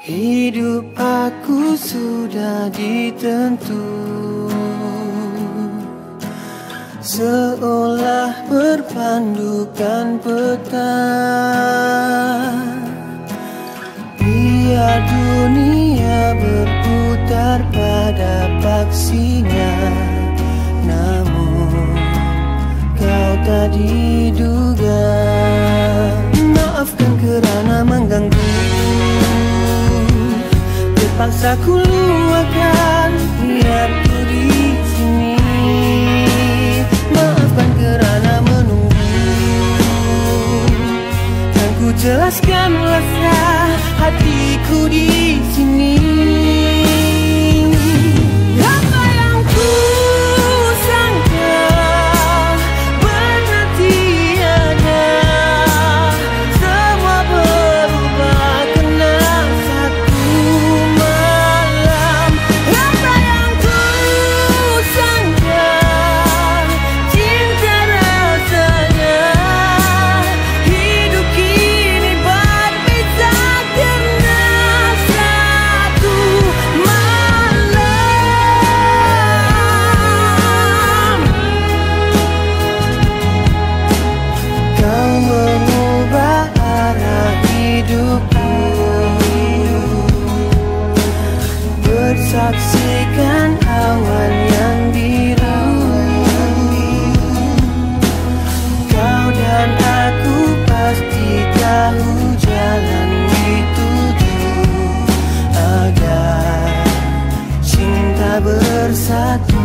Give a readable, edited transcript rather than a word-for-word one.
Hidup aku sudah ditentu, seolah berpandukan peta. Biar dunia berputar pada paksinya, namun kau tak diduga. Maafkan kerana mengganggu, terpaksa ku luahkan niatku di sini. Maafkan kerana menunggu, kan ku jelaskan rasa hatiku di sini. Apa yang ku sangka benar tiada, semua berubah kena satu malam. Apa yang ku sangka cinta rasanya, hidup kini berbeza karena satu malam. Kau mengubah arah hidupku, bersaksikan awan yang biru. Kau dan aku pasti tahu jalan dituju agar cinta bersatu.